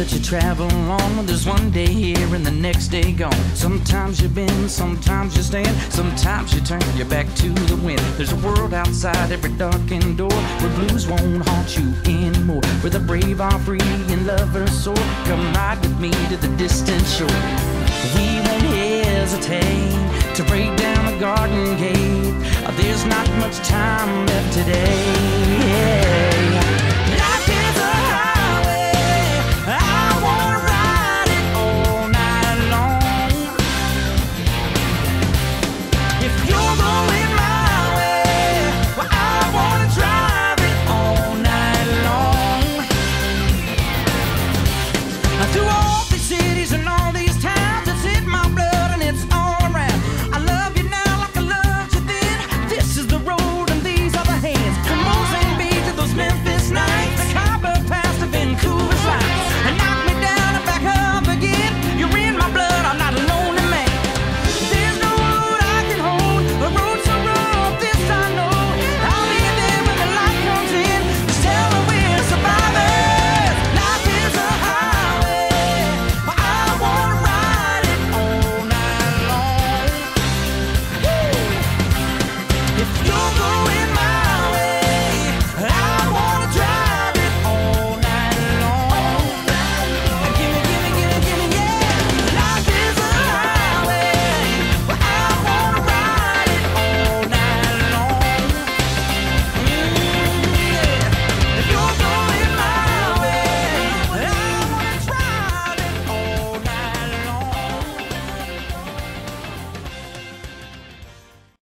that you travel on. There's one day here and the next day gone. Sometimes you bend, sometimes you stand, sometimes you turn your back to the wind. There's a world outside every darkened door, where blues won't haunt you anymore, where the brave are free and lovers soar. Come ride with me to the distant shore. We won't hesitate to break down the garden gate. There's not much time left today.